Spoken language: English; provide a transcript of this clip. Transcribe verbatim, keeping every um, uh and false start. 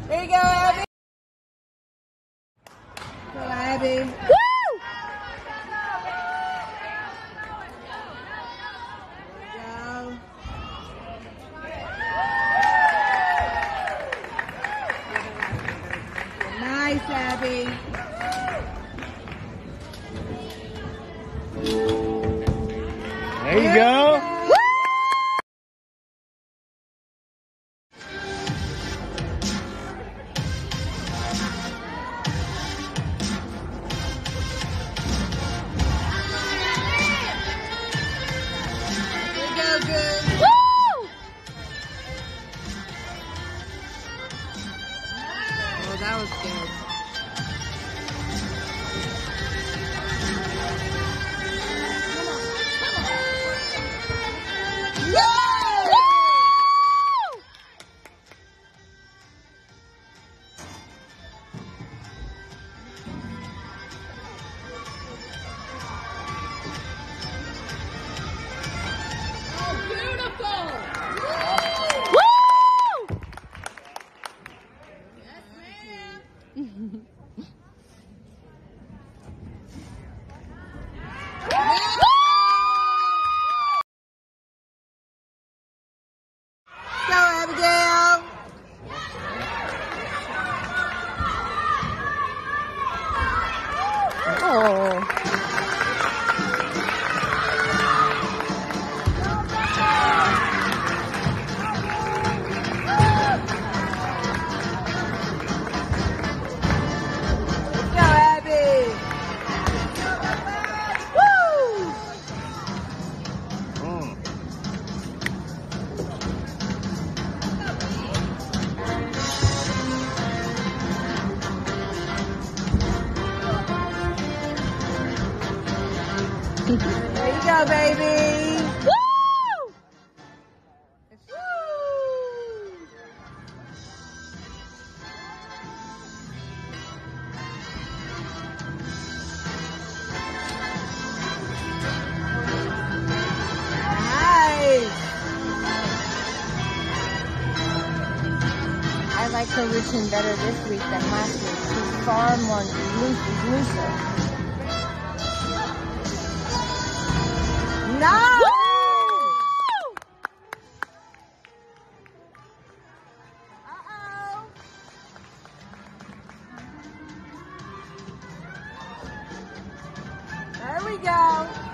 Here you go, Abby. Go, Abby. Woo! Nice, Abby. There you go. That was good. Go, Abigail. Oh. Go, Abby. Woo! Mm. There you go, baby. Woo! Woo! Nice. I like her routine better this week than last week. She's far more loose, looser. Nice. Uh-oh. There we go.